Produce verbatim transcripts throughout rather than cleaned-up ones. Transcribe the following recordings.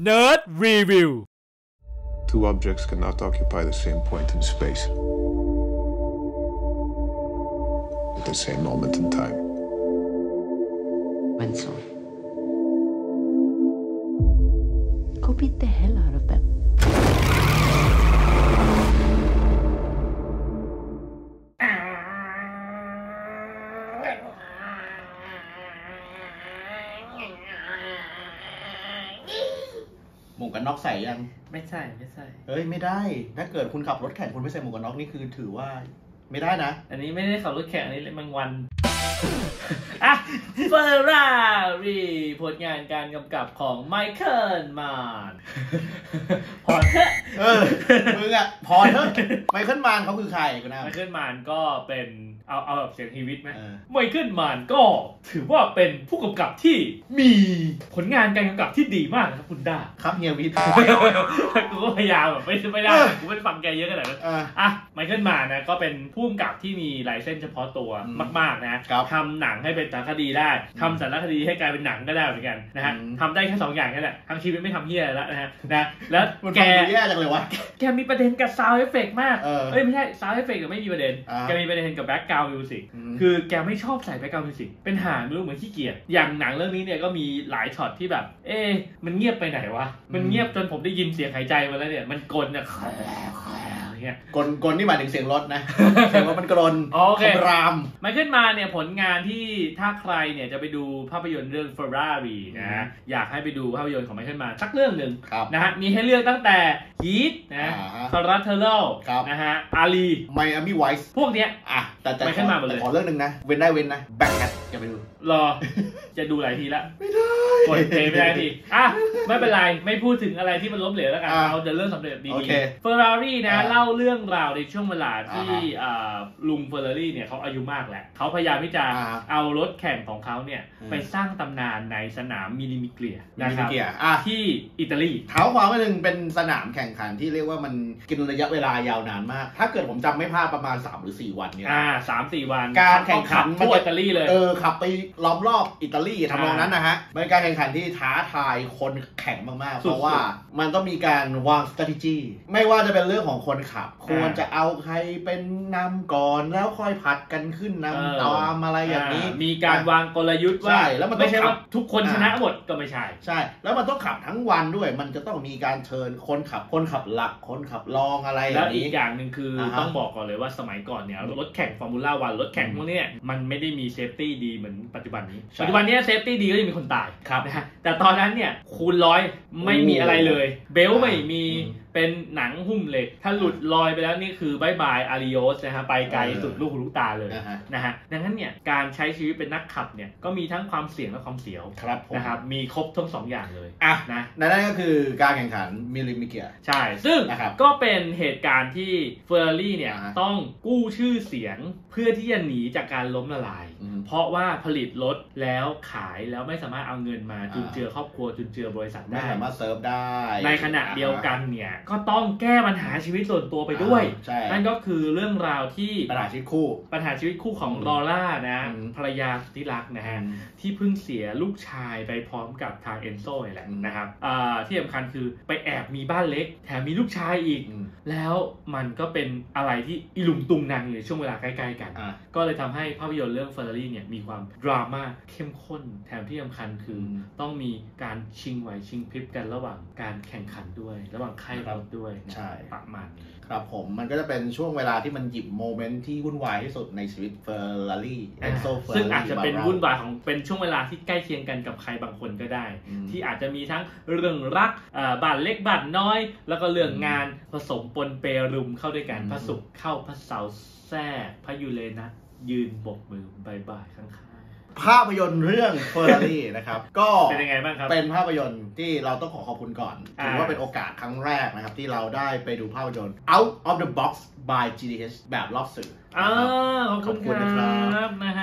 Nerd Review Two objects cannot occupy the same point in space at the same moment in time. When so? Go beat the hell out of them. หมวกกันน็อกใส่ยังไม่ใช่ไม่ใช่เฮ้ยไม่ได้ถ้าเกิดคุณขับรถแข่งคุณไม่ใส่หมวกกันน็อกนี่คือถือว่าไม่ได้นะอันนี้ไม่ได้ขับรถแข่งอันนี้เล่นแมงวันอ่ะเฟอร์รารี่ผลงานการกำกับของไมเคิลมานพอเถอะเออมึงอ่ะพอเถอะไมเคิลมานเขาคือใครกันนะไมเคิลมานก็เป็นเอาเอาแบบเสียงฮีวิตไหมไมเคิลมานก็ถือว่าเป็นผู้กำกับที่มีผลงานการกำกับที่ดีมากนะครับคุณด้าครับเฮียวิทย์กูก็พยายามแบบไม่ไม่ได้กูไม่ฟังแกเยอะขนาดนั้นอ่ะไมเคิลมานนะก็เป็นผู้กำกับที่มีลายเส้นเฉพาะตัวมากๆนะทำหนังให้เป็นสารคดีได้ทำสารคดีให้กลายเป็นหนังก็ได้เหมือนกันนะฮะทำได้แค่สองอย่างแค่นั้นทั้งชีวิตไม่ทำเหี้ยแล้วนะฮะนะแล้วแกแย่จังเลยวะแกมีประเด็นกับซาวด์เอฟเฟกต์มากเอ้ยไม่ใช่ซาวด์เอฟเฟกต์ไม่มีประเด็นแกมีประเด็นกับแบ็คกราวด์มิวสิกคือแกไม่ชอบใส่แบ็คกราวด์มิวสิกเป็นหาไม่รู้เหมือนขี้เกียจอย่างหนังเรื่องนี้เนี่ยก็มีหลายช็อตที่แบบเอ๊ะมันเงียบไปไหนวะมันเงียบจนผมได้ยินเสียงหายใจมาแล้วเนี่ยมันกลเนี่ยกลกลนี่หมายถึงเสียงรถนะเสียงรถมันกลนโอเครามไมเคิลมาเนี่ยผลงานที่ถ้าใครเนี่ยจะไปดูภาพยนตร์เรื่อง Ferrari นะอยากให้ไปดูภาพยนตร์ของไมเคิลมาสักเรื่องหนึ่งนะฮะมีให้เลือกตั้งแต่ Heat นะคาราเทโลนะฮะอาลีไมอามี่ไวส์พวกเนี้ยอ่ะแต่แต่ไมเคิลมาหมดเลยขอเรื่องนึงนะเว้นได้เว้นนะแบ็คแคทจะไปดูรอจะดูหลายทีละไม่ได้กดเพลย์ไม่ได้ทีอ่ะไม่เป็นไรไม่พูดถึงอะไรที่มันล้มเหลวแล้วกันเอาแต่เรื่องสำเร็จดีๆ Ferrari นะเล่าเรื่องราวในช่วงเวลาที่ลุงเฟอร์รารี่เนี่ยเขาอายุมากแหละเขาพยายามที่จะเอารถแข่งของเขาเนี่ยไปสร้างตำนานในสนามมินิมิเกลียนะครับที่อิตาลีเท้าความว่าหนึ่งเป็นสนามแข่งขันที่เรียกว่ามันกินระยะเวลายาวนานมากถ้าเกิดผมจำไม่พลาดประมาณสามหรือสี่วันเนี่ยอ่าสามสี่วันการแข่งขันทั่วอิตาลีเลยเออขับไปล้อมรอบอิตาลีทำนองนั้นนะฮะเป็นการแข่งขันที่ท้าทายคนแข่งมากๆเพราะว่ามันต้องมีการวาง strategy ไม่ว่าจะเป็นเรื่องของคนขับควรจะเอาใครเป็นนำก่อนแล้วค่อยผัดกันขึ้นนำตามอะไรอย่างนี้มีการวางกลยุทธ์ว่าไม่ใช่ว่าทุกคนชนะหมดก็ไม่ใช่ใช่แล้วมันต้องขับทั้งวันด้วยมันจะต้องมีการเชิญคนขับคนขับหลักคนขับรองอะไรแล้วอีกอย่างหนึ่งคือต้องบอกก่อนเลยว่าสมัยก่อนเนี่ยรถแข่งฟอร์มูล่าวันรถแข่งพวกนี้มันไม่ได้มีเซฟตี้ดีเหมือนปัจจุบันนี้ปัจจุบันนี้เซฟตี้ดีก็จะมีคนตายนะฮะแต่ตอนนั้นเนี่ยคูณร้อยไม่มีอะไรเลยเบลไม่มีเป็นหนังหุ้มเหล็กถ้าหลุดลอยไปแล้วนี่คือบายบายอาริโอสนะฮะไปไกลสุดลูกหูลูกตาเลยนะฮะดังนั้นเนี่ยการใช้ชีวิตเป็นนักขับเนี่ยก็มีทั้งความเสี่ยงและความเสียวนะครับมีครบทั้งสองอย่างเลยอ่ะนะนั่นก็คือการแข่งขันมิลลิมิเกียใช่ซึ่งก็เป็นเหตุการณ์ที่เฟอร์รารี่เนี่ยต้องกู้ชื่อเสียงเพื่อที่จะหนีจากการล้มละลายเพราะว่าผลิตรถแล้วขายแล้วไม่สามารถเอาเงินมาจุนเจือครอบครัวจุนเจือบริษัทได้ไม่สามารถเซิร์ฟได้ในขณะเดียวกันเนี่ยก็ต้องแก้ปัญหาชีวิตส่วนตัวไปด้วยนั่นก็คือเรื่องราวที่ปัญหาชีวิตคู่ปัญหาชีวิตคู่ของลอร่านะภรรยาที่รักนะฮะที่เพิ่งเสียลูกชายไปพร้อมกับทางเอนโซ่แหละนะครับที่สำคัญคือไปแอบมีบ้านเล็กแถมมีลูกชายอีกแล้วมันก็เป็นอะไรที่อิลุงตุงนางอยู่ในช่วงเวลาใกล้ๆกันก็เลยทำให้ภาพยนตร์เรื่อง Ferrari เนี่ยมีความดราม่าเข้มข้นแถมที่สำคัญคือต้องมีการชิงไหวชิงพริบกันระหว่างการแข่งขันด้วยระหว่างค่ายรถด้วยใช่ประมาณนี้ครับผมมันก็จะเป็นช่วงเวลาที่มันหยิบโมเมนต์ที่วุ่นวายที่สุดในชีวิตเฟอร์รารี่เอนโซเฟอร์รารี่ซึ่งอาจจะเป็นวุ่นวายของเป็นช่วงเวลาที่ใกล้เคียงกันกับใครบางคนก็ได้ที่อาจจะมีทั้งเรื่องรักบ้านเล็กบ้านน้อยแล้วก็เรื่องงานผสมปนเปรุมเข้าด้วยกันพระศุกร์เข้าพระเสาร์แทรกพระยูเรนัสยืนบกมือบายบายข้างภาพยนตร์เรื่อง Ferrari นะครับก็เป็นยังไงบ้างครับเป็นภาพยนตร์ที่เราต้องขอขอบคุณก่อนถือว่าเป็นโอกาสครั้งแรกนะครับที่เราได้ไปดูภาพยนตร์ Out of the Box by จี ดี เอช แบบรอบสื่ออ่าขอบคุณครับนะฮะ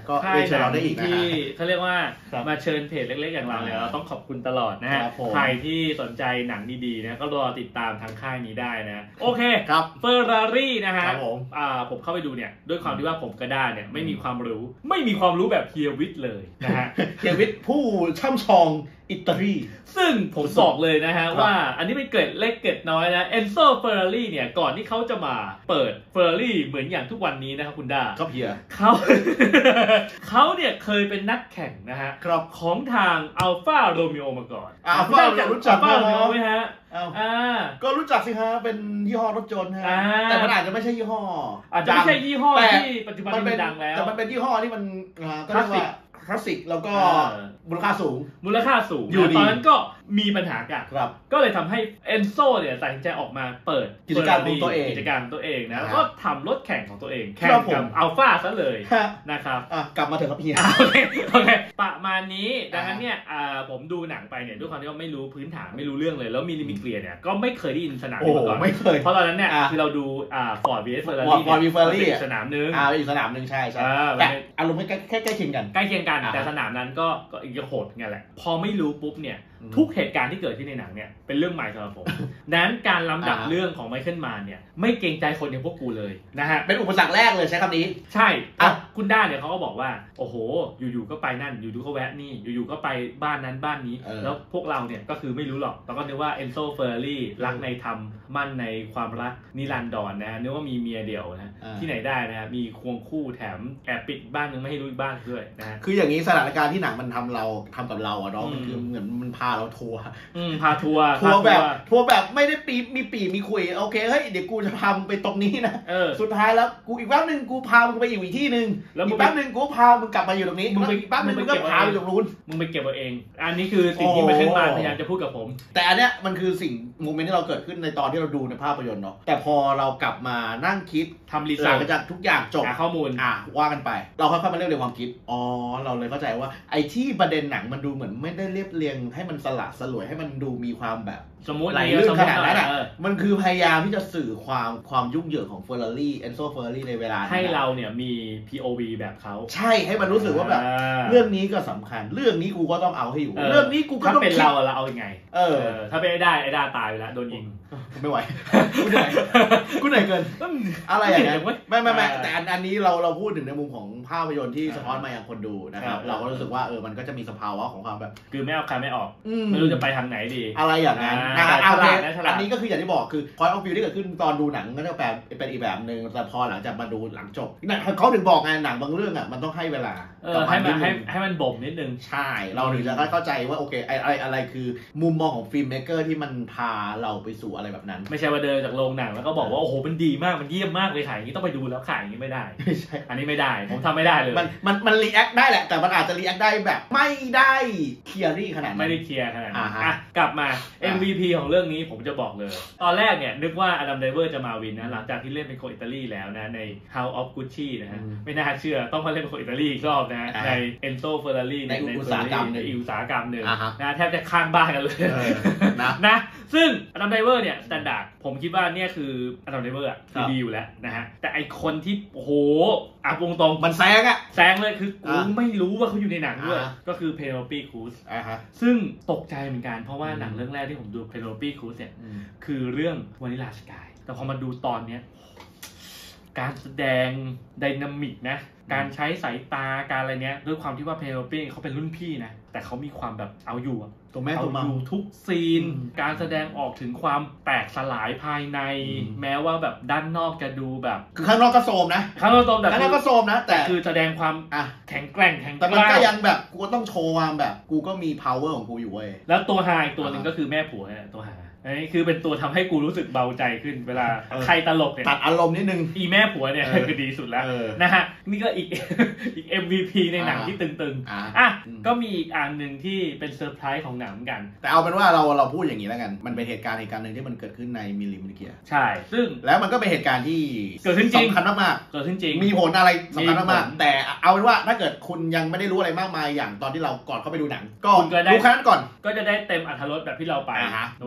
ก็เรียนเชิญเราได้อีกนะฮะที่เขาเรียกว่ามาเชิญเพจเล็กๆอย่างเราเนี่ยเราต้องขอบคุณตลอดนะฮะใครที่สนใจหนังดีๆนะก็รอติดตามทางค่ายนี้ได้นะโอเคครับเฟอร์รารี่นะฮะผมอ่าผมเข้าไปดูเนี่ยด้วยความที่ว่าผมกระด้าเนี่ยไม่มีความรู้ไม่มีความรู้แบบเฮียวิทเลยนะฮะเฮียวิทผู้ช่ำชองอิตาลีซึ่งผมบอกเลยนะฮะว่าอันนี้เป็นเกร็ดเล็กเกร็ดน้อยนะเอนโซเฟอร์รารี่เนี่ยก่อนที่เขาจะมาเปิดเฟอร์รารี่เหมือนอย่างทุกวันนี้นะครับคุณด้าครับเฮียเขาเขาเนี่ยเคยเป็นนักแข่งนะฮะของทางอัลฟาโรมิโอมาก่อนอัลฟารู้จักอัลฟาโรมิโอไหมฮะอ่าก็รู้จักสิฮะเป็นยี่ห้อรถยนต์ฮะแต่มันอาจจะไม่ใช่ยี่ห้ออาจจะไม่ใช่ยี่ห้อที่ปัจจุบันมันดังแล้วแต่มันเป็นยี่ห้อที่มันก็เรียกว่าคลาสสิกแล้วก็มูลค่าสูงมูลค่าสูงอยู่ตอนนั้นก็มีปัญหากันก็เลยทำให้เอนโซเนี่ยตัดสินใจออกมาเปิดกิจการของตัวเองกิจการตัวเองนะแล้วก็ทำรถแข่งของตัวเองแข่งกับอัลฟาซะเลยนะครับกลับมาเถอะครับพี่โอเคโอเคประมาณนี้ดังนั้นเนี่ยผมดูหนังไปเนี่ยด้วยความที่ว่าไม่รู้พื้นฐานไม่รู้เรื่องเลยแล้วมีลิมิเกลียเนี่ยก็ไม่เคยได้ยินสนามนี้มาก่อนไม่เคยเพราะตอนนั้นเนี่ยคือเราดูฟอร์ด วี เอส เฟอร์รารี่สนามนึงอ่าอีกสนามนึงใช่ใช่แต่อารมณ์ใกล้ใกล้ใกล้เคียงกันใกล้เคียงกันแต่สนามนั้นก็ก็อีกโหดไงแหละพอไม่รู้ปุ๊บเนี่ยทุกเหตุการณ์ที่เกิดขึ้นในหนังเนี่ยเป็นเรื่องใหม่สำหรับผมนั้นการลำดับเรื่องของไมเคิลมานเนี่ยไม่เกรงใจคนอย่างพวกกูเลยนะฮะเป็นอุปสรรคแรกเลยใช้คำนี้ใช่อ่ะคุณด้าเนี่ยเขาก็บอกว่าโอ้โหอยู่ๆก็ไปนั่นอยู่ๆก็แวะนี่อยู่ๆก็ไปบ้านนั้นบ้านนี้แล้วพวกเราเนี่ยก็คือไม่รู้หรอกเราก็นึกว่าเอนโซเฟอร์รารี่รักในธรรมมั่นในความรักนิรันดรนะฮะนึกว่ามีเมียเดี่ยวนะที่ไหนได้นะฮะมีควงคู่แถมแอบปิดบ้านนึงไม่ให้รู้บ้านด้วยนะฮะคืออย่างนี้สถานการณ์ที่หนังมันทำเราทำกับเราอะเนาะมันคือเหมือนมันพาเราทัวร์พาทัวร์ทัวร์แบบทัวร์แบบไม่ได้ปีมีปีมีคุยโอเคเฮ้ยเดี๋ยวกูจะพามึงไปตรงนี้นะสุดท้ายแล้วกูอีกแป๊บนึงกูพามึงไปอีกที่นึงอีกแป๊บนึงกูพามึงกลับมาอยู่ตรงนี้มึงอีกแป๊บนึงมึงก็พาไปตรงนู้นมึงไปเก็บเอาเองอันนี้คือสิ่งที่ไม่ขึ้นมาพยายามจะพูดกับผมแต่อันเนี้ยมันคือสิ่งโมเมนต์ที่เราเกิดขึ้นในตอนที่เราดูในภาพยนตร์เนาะแต่พอเรากลับมานั่งคิดทำรีเสิร์ชจากทุกอย่างจบหาข้อมูลอ่ะว่ากันไปเราค่อยๆมาเรียบเรียงความคิดอ๋อเราเลยเข้าใจว่าไอ้ที่ประเด็นหนังมันดูเหมือนไม่ได้เรียบเรียงให้มันสละสลวยให้มันดูมีความแบบสมมติไหลลื่นขนาดนั้นอ่ะมันคือพยายามที่จะสื่อความความยุ่งเหยิงของเฟอร์รารี่เอนโซเฟอร์รารี่ในเวลาให้เราเนี่ยมี พี โอ วี แบบเขาใช่ให้มันรู้สึกว่าแบบเรื่องนี้ก็สำคัญเรื่องนี้กูก็ต้องเอาให้อยู่เรื่องนี้กูก็ต้องถ้าเป็นเราเราเอายังไงเออถ้าเป็นไอ้ได้ไอ้ด้าตายไปแล้วโดนยิงไม่ไหวกูเหนื่อยกูเหนื่อยเกินอะไรอย่างเงี้ยไม่ไม่ไม่แต่อันนี้เราเราพูดถึงในมุมของภาพยนตร์ที่สะท้อนมาอย่างคนดูนะครับเราก็รู้สึกว่าเออมันก็จะมีสภาวะของความแบบคือไม่เอาใครไม่ออกไม่รู้จะไปทางไหนดีอะไรอย่างนั้นอันนี้ก็คืออย่างที่บอกคือ point of view ที่เกิดขึ้นตอนดูหนังก็จะแบบเป็นอีกแบบนึงแต่พอหลังจากมาดูหลังจบเขาถึงบอกไงหนังบางเรื่องอ่ะมันต้องให้เวลาให้มันให้ให้มันบ่มนิดนึงใช่เราถึงจะเข้าใจว่าโอเคอะไรอะไรคือมุมมองของฟิล์มเมกเกอร์ที่มันพาเราไปสู่อะไรแบบนั้นไม่ใช่ว่าเดินจากโรงหนังแล้วก็บอกว่าโอ้โหมันดีมากมันเยี่ยมมากเลยขายอย่างนี้ต้องไปดูแล้วขายอย่างนี้ไม่ได้ไม่ใช่อันนี้ไม่ได้ผมทำไม่ได้เลยมันมันมันรีแอคได้แหละแต่มันอาจจะรีแอคได้แบบไม่ได้เคลียร์รี่ขนาดนั้นไม่ได้เคลียร์ขนาดนั้นอ่ะกลับมา เอ็ม วี พี ของเรื่องนี้ผมจะบอกเลยตอนแรกเนี่ยนึกว่าอดัมไดเวอร์จะมาวินนะหลังจากที่เล่นเป็นคนอิตาลีแล้วนะใน House of Gucci นะฮะไม่น่าเชื่อต้องมาเล่นเป็นคนอิตาลีอีกรอบนะใน Enzo Ferrari ในอุตสาหกรรมในอุตสาหกรรมหนึ่งนะแทบจะข้างบ้านกันเลยนะนะซึ่งอดัมไดเวอร์เนี่ยสแตนดาร์ดผมคิดว่าเนี่ยคืออดัมไดเวอร์อ่ะคือดีอยู่แล้วนะฮะแต่ไอคนที่โอ้โหอ่ะวงตรงมันแซงอ่ะแซงเลยคือกูไม่รู้ว่าเขาอยู่ในหนังด้วยก็คือเพโนปีครูซซึ่งตกใจเหมือนกันเพราะว่าหนังเรื่องแรกที่ผมดูเพโนปีครูซเนี่ยคือเรื่องวานิลาสกายแต่พอมาดูตอนเนี้ยการแสดงไดนามิกนะการใช้สายตาการอะไรเนี้ยด้วยความที่ว่าเพโนปีเขาเป็นรุ่นพี่นะแต่เขามีความแบบเอาอยู่ตัวแม่ตัวมาอยู่ทุกซีนการแสดงออกถึงความแตกสลายภายในแม้ว่าแบบด้านนอกจะดูแบบคือข้างนอกก็โซมนะข้างนอกโซมแต่ข้างนอกก็โซมนะแต่คือแสดงความแข็งแกร่งแข็งแต่มันก็ยังแบบกูต้องโชว์ความแบบกูก็มี power ของกูอยู่เว้ยแล้วตัวหายตัวนึงก็คือแม่ผัวเนี่ยตัวหาอันนี้คือเป็นตัวทำให้กูรู้สึกเบาใจขึ้นเวลาใครตลกเนี่ยตัดอารมณ์นิดนึงอีแม่ผัวเนี่ยคือดีสุดแล้วนะฮะนี่ก็อีกอีก เอ็ม วี พี ในหนังที่ตึงๆอ่ะก็มีอีกอันหนึ่งที่เป็นเซอร์ไพรส์ของหนังเหมือนกันแต่เอาเป็นว่าเราเราพูดอย่างนี้แล้วกันมันเป็นเหตุการณ์เหตุการณ์หนึ่งที่มันเกิดขึ้นในมิลลิมิลิเกียใช่ซึ่งแล้วมันก็เป็นเหตุการณ์ที่เกิดขึ้นจริงสำคัญมากๆเกิดขึ้นจริงมีผลอะไรสำคัญมากๆแต่เอาเป็นว่าถ้าเกิดคุณยังไม่ได้รู้อะไรมากมายอย่างตอนที่เราก่อนเข้าไปดูหนังก็ดูแค่นั้นก่อนก็จะได้เต็มอรรถรสแบบที่เราไปรู้ว่าคุณ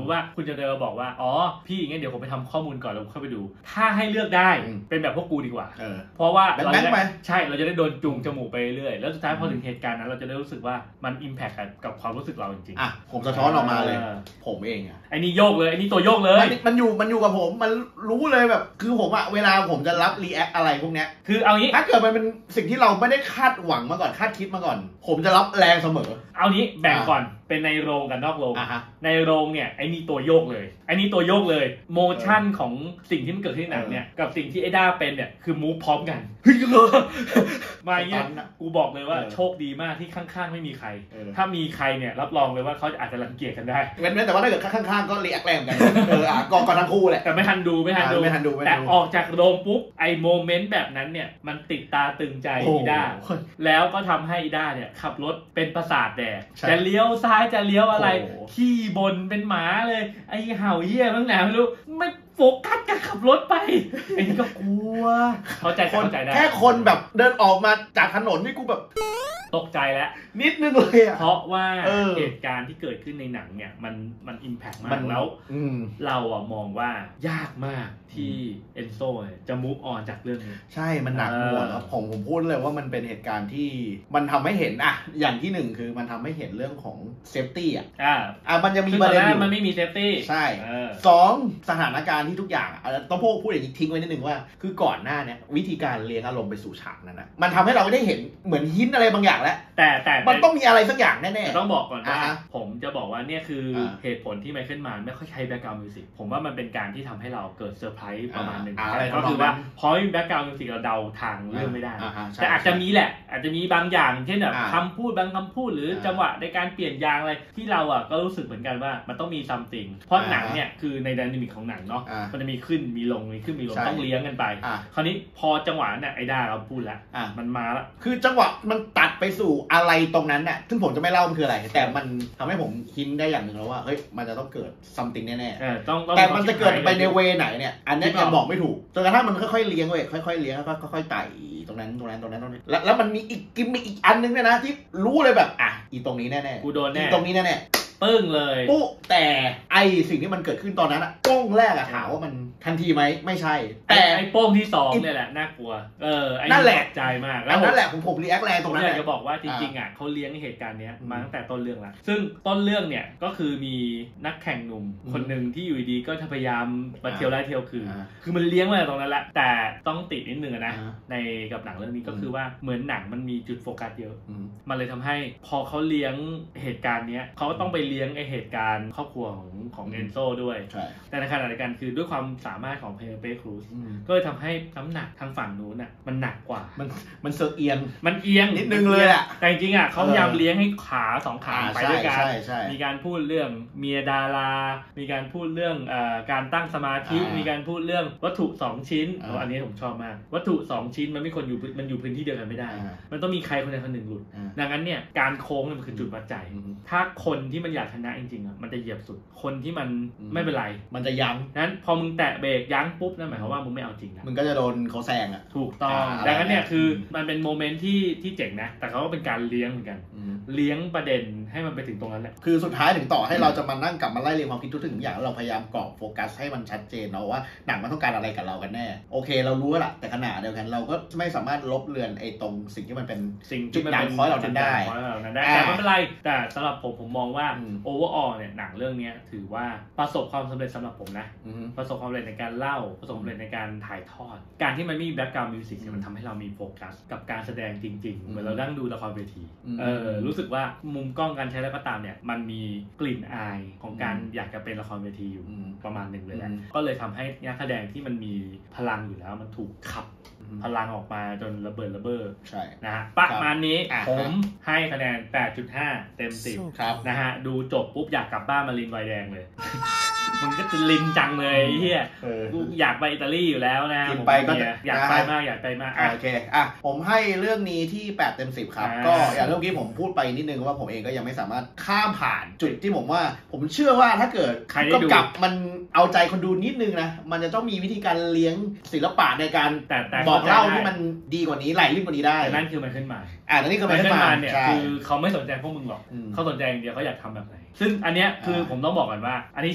คุณจะเดินมาบอกว่าอ๋อพี่งั้นเดี๋ยวผมไปทำข้อมูลก่อนแล้วเข้าไปดูถ้าให้เลือกได้เป็นแบบพวกกูดีกว่าเพราะว่าเราจะใช่เราจะได้โดนจูงจมูกไปเรื่อยแล้วสุดท้ายพอถึงเหตุการณ์นั้นเราจะได้รู้สึกว่ามันอิมแพคกับความรู้สึกเราจริงๆอ่ะผมสะท้อนออกมาเลยผมเองอ่ะไอ้นี่โยกเลยไอ้นี่ตัวโยกเลยมันอยู่มันอยู่กับผมมันรู้เลยแบบคือผมอะเวลาผมจะรับรีแอคอะไรพวกเนี้ยคือเอางี้ถ้าเกิดมันเป็นสิ่งที่เราไม่ได้คาดหวังมาก่อนคาดคิดมาก่อนผมจะรับแรงเสมอเอางี้แบ่งก่อนเป็นในโรงกับนอกโรงในโรงเนี่ยไอ้นี่ตัวโยกเลยไอ้นี่ตัวโยกเลยโมชั่นของสิ่งที่มันเกิดขึ้นในหนังเนี่ยกับสิ่งที่ไอ้ด้าเป็นเนี่ยคือมูฟพร้อมกันเฮ้ยมาเงี้ยกูบอกเลยว่าโชคดีมากที่ข้างๆไม่มีใครถ้ามีใครเนี่ยรับรองเลยว่าเขาอาจจะรังเกียจกันได้เว้นแต่ว่าถ้าเกิดข้างๆก็รีแอคแรงกันเอออ่ะก่อนทั้งคู่แหละแต่ไม่ทันดูไม่ทันดูแต่ออกจากโรงปุ๊บไอ้โมเมนต์แบบนั้นเนี่ยมันติดตาตึงใจอีด้าแล้วก็ทำให้อีด้าเนี่ยขับรถเป็นประสาทแดกจะเลี้ยวซ้ายจะเลี้ยวอะไรขี้บนเป็นหมาเลยไอ้เห่าเหี้ยบ้างไหนไม่รู้ไม่โฟกัสการขับรถไปไอ้นี่ก็กลัวเข้าใจเข้าใจได้แค่คนแบบเดินออกมาจากถนนนี่กูแบบตกใจแล้วนิดนึงเลยอ่ะเพราะว่าเหตุการณ์ที่เกิดขึ้นในหนังเนี่ยมันมันอิมแพคมากแล้วเราอ่ะมองว่ายากมากที่เอนโซจะมูฟออนจากเรื่องนี้ใช่มันหนักหน่วงแล้วผมผมพูดเลยว่ามันเป็นเหตุการณ์ที่มันทำให้เห็นอ่ะอย่างที่หนึ่งคือมันทำให้เห็นเรื่องของเซฟตี้อ่ะอ่าอ่ะมันจะมีประเด็นอยู่มันไม่มีเซฟตี้ใช่สองสถานการณ์ที่ทุกอย่างต้องพูดพูดอย่างนี้ทิ้งไว้นิดนึงว่าคือก่อนหน้าเนี่ยวิธีการเลี้ยงอารมณ์ไปสู่ฉากนั้นนะมันทำให้เราได้เห็นเหมือนหินอะไรบางอย่างแล้วแต่แต่มันต้องมีอะไรสักอย่างแน่ๆต้องบอกก่อนว่าผมจะบอกว่าเนี่ยคือเหตุผลที่ไมเคิลมานไม่ค่อยใช้แบ็คกราวด์มิวสิกผมว่ามันเป็นการที่ทำให้เราเกิดเซอร์ไพรส์ประมาณนึงก็คือว่าพอมีแบ็คกราวด์มิวสิกเราเดาทางเรื่องไม่ได้แต่อาจจะมีแหละอาจจะมีบางอย่างเช่นแบบคำพูดบางคำพูดหรือจังหวะในการเปลี่ยนยางอะไรที่เราอ่ะก็รู้สึกเหมือนกันว่ามันต้องมีซัมติงเพราะหนังเนี่ยคือในไดนามิกของหนังเนาะมันจะมีขึ้นมีลงมีขึ้นมีลงต้องเลี้ยงกันไปคราวนี้พอจังหวะเนี่ยไอ้ด้าเราพูดแล้วมันมาแล้วคือจังหวะมันตัดไปสู่อะไรตรงนั้นน่ะซึ่งผมจะไม่เล่ามันคืออะไรแต่มันทำให้ผมคิดได้อย่างหนึ่งแล้วว่าเฮ้ยมันจะต้องเกิดซัมติงแน่ๆแต่มันจะเกิดไปในเวไหนเนี่ยอันนี้จะบอกไม่ถูกจนกระทั่งมันค่อยๆเลี้ยงเว้ยค่อยๆเลี้ยงแล้วก็ค่อยๆไต่ตรงนั้นตรงนั้นตรงนั้นตรงนี้แล้วแล้วมันมีอีกกิมมิคอีกอันนึงเนี่ยนะที่รู้เลยแบบอ่ะอีตรงนี้แน่ๆกูโดนแน่ตรงนี้แน่ๆปึ้งเลยปุ๊แต่ไอสิ่งที่มันเกิดขึ้นตอนนั้นอะโป้งแรกอะถามว่ามันทันทีไหมไม่ใช่แต่ไอโป้งที่สองเนี่ยแหละน่ากลัวเออนั่นแหละใจมากแล้วนั่นแหละผมผมรีแอคแรงตรงนั้นอยากจะบอกว่าจริงๆอ่ะเขาเลี้ยงเหตุการณ์นี้มาตั้งแต่ต้นเรื่องแล้วซึ่งต้นเรื่องเนี่ยก็คือมีนักแข่งหนุ่มคนหนึ่งที่อยู่ดีก็พยายามมาเที่ยวไล่เที่ยวคือคือมันเลี้ยงมาตรงนั้นแหละแต่ต้องติดนิดนึงนะในกับหนังเรื่องนี้ก็คือว่าเหมือนหนังมันมีจุดโฟกัสเยอะมันเลยทำให้พอเขาเลี้ยงเหตุการณ์นี้เขาก็ต้องไปเลี้ยงไอเหตุการณ์ครอบครัวของของเอนโซด้วยแต่ในขณะเดียวกันคือด้วยความสามารถของเพเปครูซก็เลยทำให้น้ำหนักทางฝั่งนู้นน่ะมันหนักกว่ามันมันเสือเอียงมันเอียงนิดนึงเลยอ่ะแต่จริงๆอ่ะเขาพยายามเลี้ยงให้ขาสองขาไปด้วยกันมีการพูดเรื่องเมียดารามีการพูดเรื่องการตั้งสมาธิมีการพูดเรื่องวัตถุสองชิ้นอันนี้ผมชอบมากวัตถุสองชิ้นมันไม่ควรอยู่มันอยู่พื้นที่เดียวกันไม่ได้มันต้องมีใครคนใดคนหนึ่งหลุดดังนั้นเนี่ยการโค้งมันคือจุดวัดใจถ้าคนที่มันอยากชนะจริงๆอ่ะมันจะเหยียบสุดคนที่มันไม่เป็นไรมันจะยั้งนั้นพอมึงแตะเบรกยั้งปุ๊บนั่นหมายความว่ามึงไม่เอาจริงนะมึงก็จะโดนเขาแซงอ่ะถูกต้องดังนั้นเนี่ยคือมันเป็นโมเมนต์ที่ที่เจ๋งนะแต่เขาก็เป็นการเลี้ยงเหมือนกันเลี้ยงประเด็นให้มันไปถึงตรงนั้นแหละคือสุดท้ายถึงต่อให้เราจะมานั่งกลับมาไล่เรียงความคิดทุกสิ่งทุกอย่างเราพยายามกรอบโฟกัสให้มันชัดเจนเนาะว่าหนังมันต้องการอะไรกับเรากันแน่โอเคเรารู้แล้วแหละแต่ขณะเดียวกันเราก็ไม่สามารถลบเลือนไอ้ตรงสิ่งที่มันเป็นสิ่งจุดด่างพร้อยเหล่านั้นได้แต่ไม่เป็นไรแต่สำหรับผมผมมองว่าโอเวอร์ออลเนี่ยหนังเรื่องนี้ถือว่าประสบความสำเร็จสำหรับผมนะประสบความสำเร็จในการเล่าประสบความสำเร็จในการถ่ายทอดการที่มันมีแบ็คกราวด์มิวสิกมันทำให้เรามีโฟกัสกับการแสดงจริงๆเหมือนเรานั่งดูละครเวทีเออรู้สึกว่ามุมกล้องการใช้อะไรก็ตามเนี่ยมันมีกลิ่นอายของการอยากจะเป็นละครเวทีอยู่ประมาณหนึ่งเลยแหละก็เลยทำให้นักแสดงที่มันมีพลังอยู่แล้วมันถูกขับพลังออกมาจนระเบิดระเบ้อใช่นะฮะประมาณนี้ผมให้คะแนน แปดจุดห้า เต็มสิบนะฮะดูจบปุ๊บอยากกลับบ้านมาลินไวน์แดงเลยมันก็จะลินจังเลยเฮียกูอยากไปอิตาลีอยู่แล้วนะผมไปก็อยากไปมากอยากไปมากโอเคอ่ะผมให้เรื่องนี้ที่แปดเต็มสิบครับก็อย่างเมื่อกี้ผมพูดไปนิดนึงว่าผมเองก็ยังไม่สามารถข้ามผ่านจุดที่ผมว่าผมเชื่อว่าถ้าเกิดกำกับมันเอาใจคนดูนิดนึงนะมันจะต้องมีวิธีการเลี้ยงศิลปะในการบอกเล่าที่มันดีกว่านี้ไหลลื่นกว่านี้ได้นั่นคือมันขึ้นมาอ่านี่คือมันขึ้นมาเนี่ยคือเขาไม่สนใจพวกมึงหรอกเขาสนใจอย่างเดียวเขาอยากทำแบบไหนซึ่งอันเนี้ยคือผมต้องบอกก่อนว่าอันนี้เชิญชวน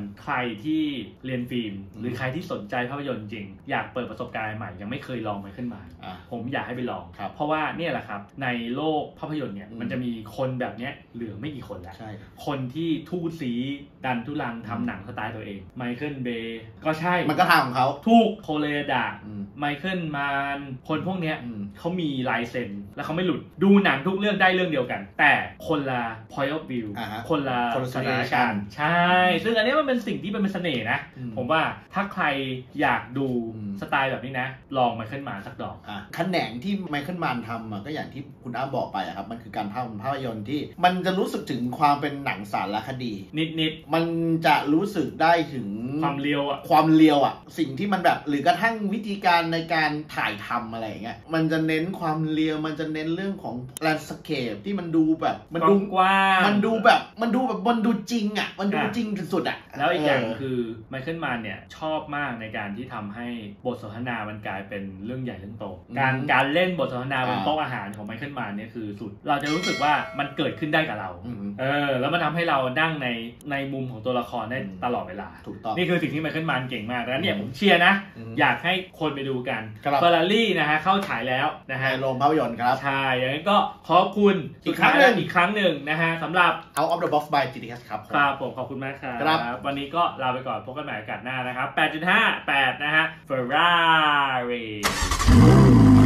ใครที่เรียนฟิล์มหรือใครที่สนใจภาพยนตร์จริงอยากเปิดประสบการณ์ใหม่ยังไม่เคยลองมันขึ้นมาผมอยากให้ไปลองเพราะว่าเนี่ยแหละครับในโลกภาพยนตร์เนี่ยมันจะมีคนแบบเนี้ยเหลือไม่กี่คนแล้วคนที่ทู่สีดันทุลังทำหนังสไตล์ตัวเองไมเคิลเบย์ก็ใช่มันก็ทางของเขาถูกโคเลดาไมเคิลมานคนพวกเนี้ยเขามีลายเซ็นแล้วเขาไม่หลุดดูหนังทุกเรื่องได้เรื่องเดียวกันแต่คนละ point of view คนละสถานการณ์ใช่ซึ่งอันนี้มันเป็นสิ่งที่เป็นเสน่ห์นะผมว่าถ้าใครอยากดูสไตล์แบบนี้นะลองไมเคิลมานสักดอกแขนงที่ไมเคิลมานทำก็อย่างที่คุณอ้ำบอกไปครับมันคือการภาพภาพยนตร์ที่มันจะรู้สึกถึงความเป็นหนังสารคดีนิดๆมันจะรู้สึกได้ถึงความเลียวอ่ะความเลียวอ่ะสิ่งที่มันแบบหรือกระทั่งวิธีการในการถ่ายทำอะไรอย่างเงี้ยมันจะเน้นความเลียวมันจะเน้นเรื่องของแลนด์สเคปที่มันดูแบบมันดูกว้างมันดูแบบมันดูแบบมันดูจริงอ่ะมันดูจริงสุดๆอ่ะแล้วอีกอย่างคือไมเคิลมานเนี่ยชอบมากในการที่ทำให้บทสนทนามันกลายเป็นเรื่องใหญ่เรื่องโตการการเล่นบทสนทนาบนโต๊ะอาหารของไมเคิลมานเนี่ยคือสุดเราจะรู้สึกว่ามันเกิดขึ้นได้กับเราเออแล้วมันทำให้เรานั่งในในมุมของตัวละครได้ตลอดเวลาถูกต้องนี่คือสิ่งที่ไมเคิลมานเก่งมากแล้วเนี่ยผมเชียร์นะอยากให้คนไปดูกันเฟอร์รารี่นะฮะเข้าฉายแล้วนะฮะในโรงภาพยนตร์ครับใช่อย่างนั้นก็ขอบคุณอีกครั้งหนึ่งอีกครั้งหนึ่งนะฮะสำหรับ Out of the Box by จี ที เอส ครับครับผมขอบคุณมากครับวันนี้ก็ลาไปก่อนพบกันใหม่โอกาสหน้านะครับ แปดจุดห้าแปด นะฮะ Ferrari